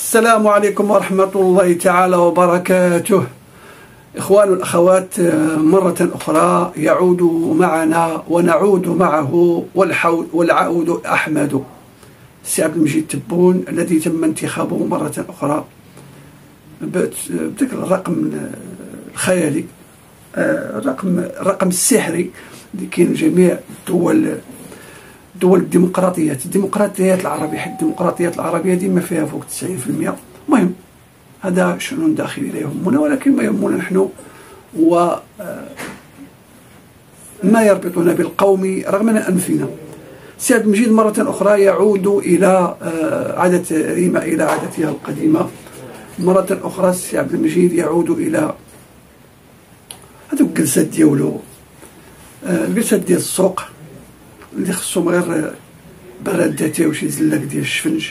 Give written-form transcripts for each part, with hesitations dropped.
السلام عليكم ورحمة الله تعالى وبركاته. إخوان والأخوات، مرة أخرى يعود معنا ونعود معه والعود أحمد السي عبد المجيد تبون، الذي تم انتخابه مرة أخرى بذكر الرقم الخيالي، الرقم السحري اللي كاين جميع دول الديمقراطيات العربية، حيت الديمقراطيات العربية ديما فيها فوق 90%. المهم هذا شأن داخلي لا يهمنا، ولكن ما يهمنا نحن هو ما يربطنا بالقوم رغم أنفنا. السي عبد المجيد مرة أخرى يعود إلى إلى عادتها القديمة. مرة أخرى السي عبد المجيد يعود إلى هذوك الجلسات ديالو، الجلسات ديال السوق اللي خصهم غير براداتي وشي زلاك ديال الشفنج،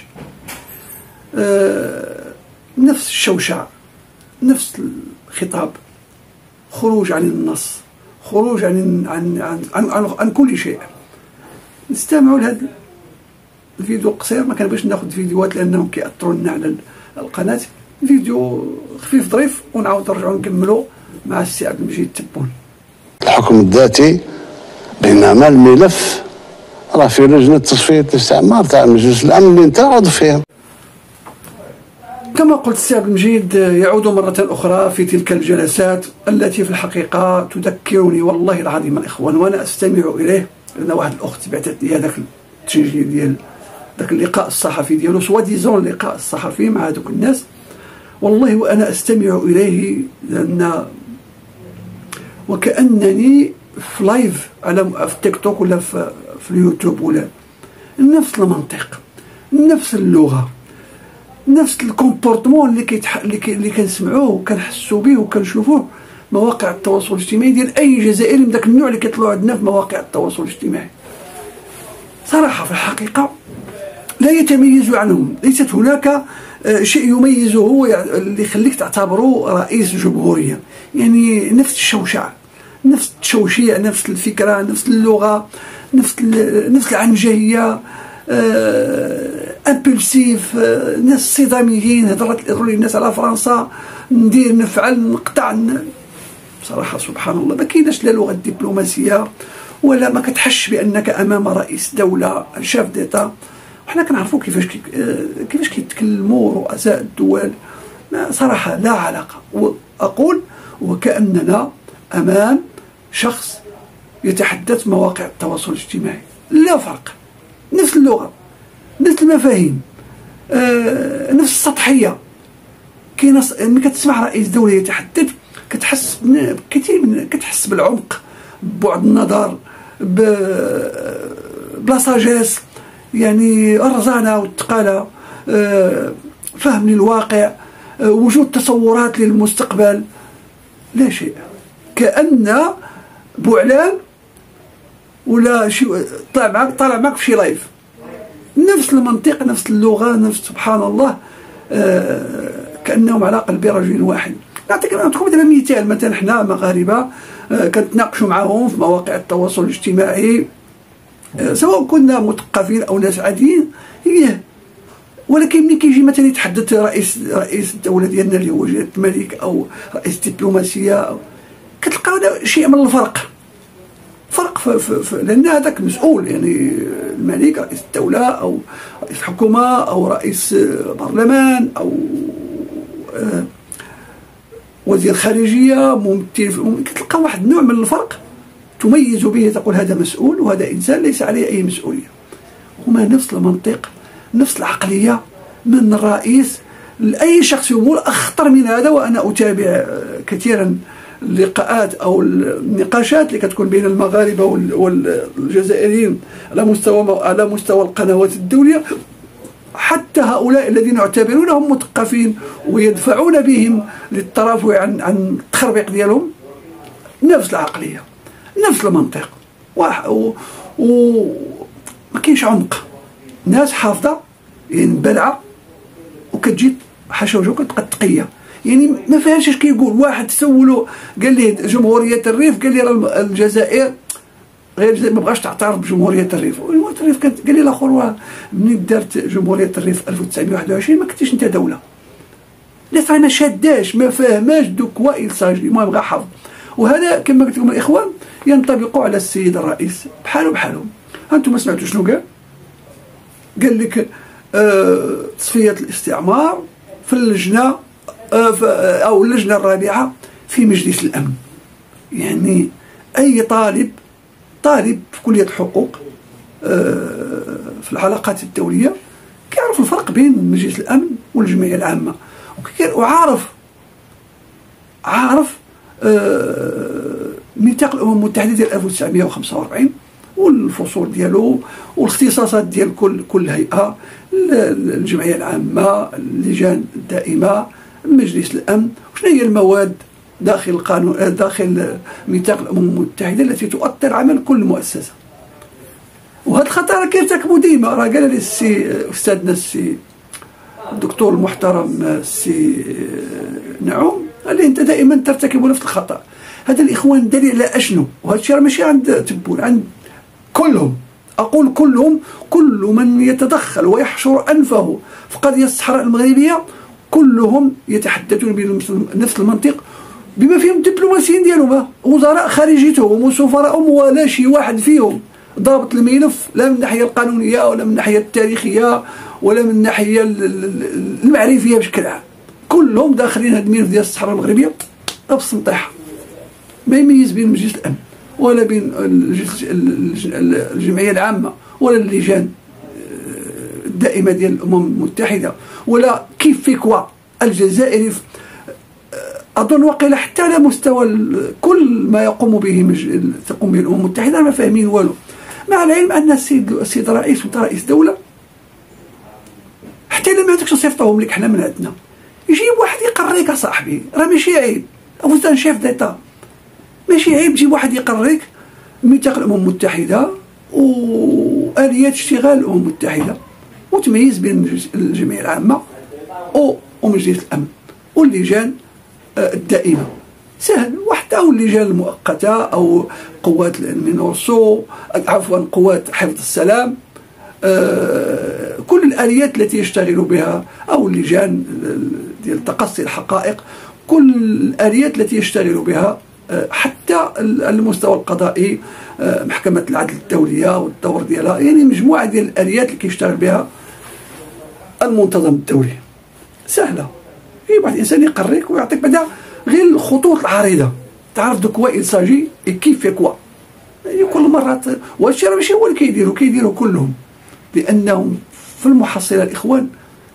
نفس الشوشع، نفس الخطاب، خروج عن النص، خروج عن كل شيء. نستمعوا لهذا الفيديو القصير، ما كنبغيش ناخذ فيديوهات لانهم كيأثروا لنا على القناه. فيديو خفيف ظريف ونعاود نرجعوا نكملوا مع السي عبد المجيد تبون. الحكم الذاتي بين اعمال الملف راه في لجنه تصفيه الاستعمار تاع مجلس الامن اللي انت عضو فيها. كما قلت السي عبد المجيد يعود مرة أخرى في تلك الجلسات التي في الحقيقة تذكرني والله العظيم الإخوان، وأنا أستمع إليه لأن واحد الأخت بعثت لي هذاك التسجيل ديال ذاك اللقاء الصحفي ديالو، سوا ديزون اللقاء الصحفي مع هذوك الناس، والله وأنا أستمع إليه لأن وكأنني في لايف في تيك توك ولا في اليوتيوب، ولا نفس المنطق، نفس اللغة، نفس الكومبورتمون اللي كنسمعوه وكنحسوا به وكنشوفوه مواقع التواصل الاجتماعي ديال اي جزائري من داك النوع اللي كيطلعوا عندنا في مواقع التواصل الاجتماعي. صراحه في الحقيقه لا يتميز عنهم، ليست هناك شيء يميزه هو اللي يخليك تعتبره رئيس جمهوريه. يعني نفس الشوشعه، نفس التشوشيع، نفس الفكره، نفس اللغه، نفس العنجهيه، امبولسيف، ناس صداميين، هضروا لي الناس على فرنسا، ندير نفعل نقطع. بصراحه سبحان الله ما كايناش لا لغه دبلوماسيه ولا ما كتحش بانك امام رئيس دوله شاف ديتا. وحنا كنعرفوا كيفاش كيتكلموا رؤساء الدول. صراحه لا علاقه، واقول وكاننا امام شخص يتحدث مواقع التواصل الاجتماعي، لا فرق، نفس اللغة، نفس المفاهيم، نفس السطحية. كاينه ملي كتسمع رئيس دولة يتحدث كتحس كتحس بالعمق، ببعد النظر، بلا ساجيس، يعني الرزانة والثقالة، فهم للواقع، وجود تصورات للمستقبل. لا شيء، كأن بوعلان ولا شي طالع معك في شي لايف، نفس المنطق، نفس اللغه، نفس سبحان الله، كانهم على قلب رجل واحد. نعطيكم دابا مثال حنا مغاربه كنتناقشوا معاهم في مواقع التواصل الاجتماعي، سواء كنا مثقفين او ناس عاديين، ولكن ملي كيجي مثلا يتحدث رئيس الدوله ديالنا اللي هو جلاله الملك او رئيس الدبلوماسيه، كتلقاو شيء من الفرق لأن هذاك مسؤول، يعني الملك رئيس الدولة أو رئيس حكومة أو رئيس برلمان أو وزير خارجية، ممثل، كتلقى واحد النوع من الفرق تميز به، تقول هذا مسؤول وهذا إنسان ليس عليه أي مسؤولية. هما نفس المنطق، نفس العقلية من الرئيس لأي شخص يقول أخطر من هذا. وأنا أتابع كثيرا اللقاءات او النقاشات اللي كتكون بين المغاربه والجزائريين على مستوى القنوات الدوليه، حتى هؤلاء الذين يعتبرونهم مثقفين ويدفعون بهم للترافع عن التخربيق ديالهم، نفس العقليه، نفس المنطق، وما كاينش عمق. ناس حافظه، يعني بلعه، وكتجي حاشا وجهك كتبقى تقيه، يعني ما فيهاش اش كيقول. واحد سولو قال ليه جمهوريه الريف، قال لي راه الجزائر غير ما بغاش تعترف بجمهوريه الريف. جمهوريه الريف كانت، قال لي الاخر ملي دارت جمهوريه الريف 1921 ما كنتيش انت دوله. لا صاحبي ما شاداش ما فاهماش دوك وائل صاجي، المهم غا حافظ. وهذا كما قلت لكم الاخوان ينطبق على السيد الرئيس بحالو بحالهم. هانتم سمعتوا شنو قال؟ قال لك تصفيه الاستعمار في اللجنه او اللجنه الرابعه في مجلس الامن. يعني اي طالب في كليه الحقوق في العلاقات الدوليه كيعرف الفرق بين مجلس الامن والجمعيه العامه، وعارف ميثاق الامم المتحده ديال 1945 والفصول ديالو والاختصاصات ديال كل هيئه، الجمعيه العامه، اللجان الدائمه، مجلس الامن، وشنو هي المواد داخل القانون داخل ميثاق الامم المتحده التي تؤثر عمل كل مؤسسه. وهذا الخطا راه كيرتكبوا ديما. راه قال لي استاذنا الدكتور المحترم السي نعوم، قال لي انت دائما ترتكب نفس الخطا. هذا الاخوان دليل على اشنو؟ وهذا الشيء راه ماشي عند تبون، عند كلهم. اقول كلهم، كل من يتدخل ويحشر انفه في قضيه الصحراء المغربيه كلهم يتحدثون بنفس المنطق، بما فيهم الدبلوماسيين ديالهم، وزراء خارجيتهم وسفراءهم، ولا شي واحد فيهم ضابط الملف لا من الناحيه القانونيه ولا من الناحيه التاريخيه ولا من الناحيه المعرفيه بشكل عام. كلهم داخلين هذا الملف ديال الصحراء المغربيه بالسنطيحه. ما يميز بين مجلس الامن ولا بين الجمعيه العامه ولا اللجان الدائمه ديال الامم المتحده ولا كيف فيكوا الجزائري. اظن وقيل حتى على مستوى كل ما تقوم به الامم المتحده ما فاهمين والو. مع العلم ان السيد الرئيس وانت رئيس دوله، حتى الا ما عندكش نصيفطوهم لك حنا من عندنا، يجيب واحد يقريك اصاحبي، راه ماشي عيب. او شيف ديتا ماشي عيب تجيب واحد يقريك ميثاق الامم المتحده واليات اشتغال الامم المتحده، وتميز بين الجمعيه العامه ومجلس الامن واللجان الدائمه. سهل. وحتى او اللجان المؤقته او قوات المينورسو، عفوا قوات حفظ السلام، كل الاليات التي يشتغل بها، او اللجان ديال تقصي الحقائق، كل الاليات التي يشتغل بها، حتى المستوى القضائي، محكمه العدل الدوليه والدور ديالها، يعني مجموعه ديال الاليات اللي كيشتغل بها المنتظم الدولي. سهله. واحد الانسان يقريك ويعطيك بعدا غير الخطوط العريضه، تعرف دوك وائل صاجي كيف يكوا. يعني كل مره وهادشي راه ماشي هو اللي كيديروا كلهم، لانهم في المحصله الاخوان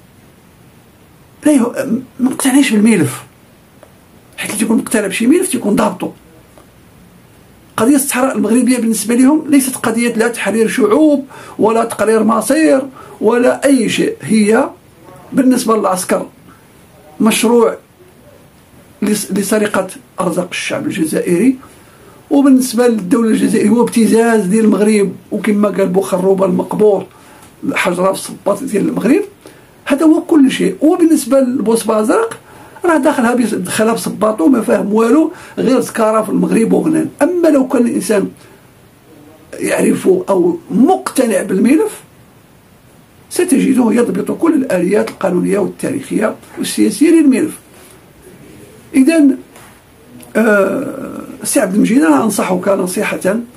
ما مقتنعينش بالملف، حيت اللي تيكون مقتنع بشي ملف تيكون ضابطو. قضيه الصحراء المغربيه بالنسبه لهم ليست قضيه لا تحرير شعوب ولا تقرير مصير ولا اي شيء، هي بالنسبه للعسكر مشروع لسرقة أرزاق الشعب الجزائري، وبالنسبة للدولة الجزائرية هو ابتزاز ديال المغرب، وكما قال بوخروبة المقبور حجرة في الصباط ديال المغرب. هذا هو كل شيء. وبالنسبة لبوصبة أزرق راه دخلها بصباطو ما فاهم والو غير سكارة في المغرب وغنان. أما لو كان الإنسان يعرف أو مقتنع بالملف ستجده يضبط كل الآليات القانونية والتاريخية والسياسية للملف. إذا السي عبد المجيد أنا أنصحك نصيحة،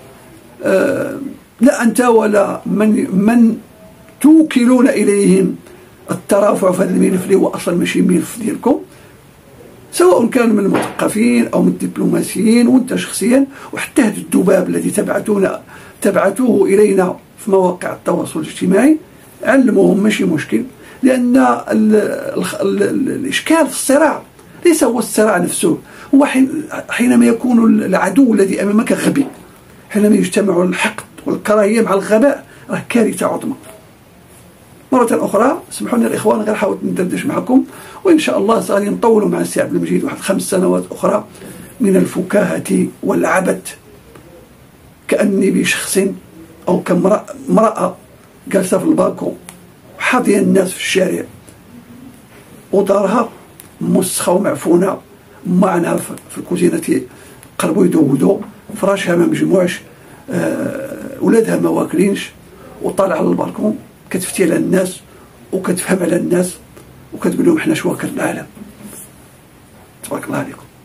لا أنت ولا من توكلون إليهم الترافع في هذا الملف اللي هو أصلا ماشي ملف ديالكم، سواء كان من المثقفين أو من الدبلوماسيين وأنت شخصيا، وحتى هذا الذباب الذي تبعتوه إلينا في مواقع التواصل الاجتماعي علموهم ماشي مشكل. لأن الإشكال في الصراع ليس هو الصراع نفسه، هو حينما يكون العدو الذي أمامك غبي، حينما يجتمع الحقد والكراهية مع الغباء راه كارثة عظمى. مرة أخرى اسمحوا لنا الإخوان غير حاولت ندردش معكم، وإن شاء الله سغادي نطولوا مع السي عبد المجيد واحد 5 سنوات أخرى من الفكاهة والعبث، كأني بشخص أو كامرأة جالسة في البالكون حاضية الناس في الشارع ودارها مسخة ومعفونة، معنا في الكوزينة قربوا يدودوا، فراشها ما مجموعش، ولادها ما واكلينش، وطالع على البالكون كتفتي على الناس وكتفهم على الناس وكتقول لهم حنا شواكر العالم. تبارك الله عليكم.